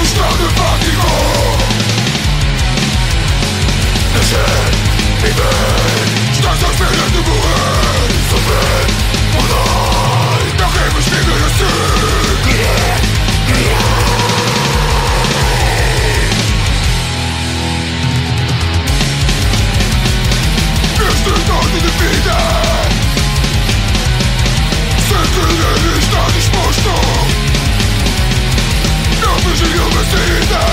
estado enfático. Nascer, viver, estás à espera de morrer. Sofrer, mudar, não queremos viver assim. Querer, este estado de vida, sem querer está disposto, não vejo nenhuma saída.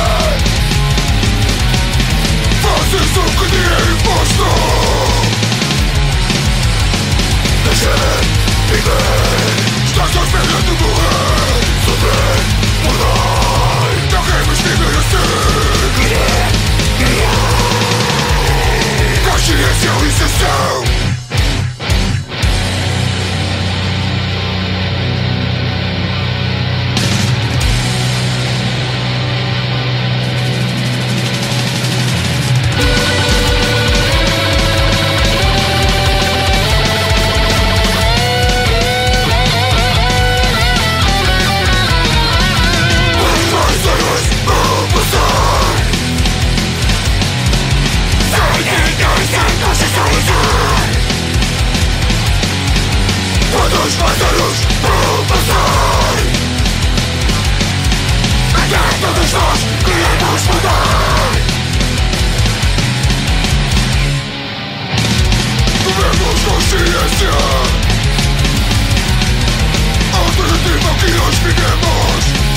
Fazes o que te é imposto. Nascer, viver, estás à espera de morrer. Sofrer, mudar, não queremos viver assim. Consciencialização. Quantos mais anos vão passar até todos nós queremos mudar? Tomemos consciência. A alternativa que nós vivemos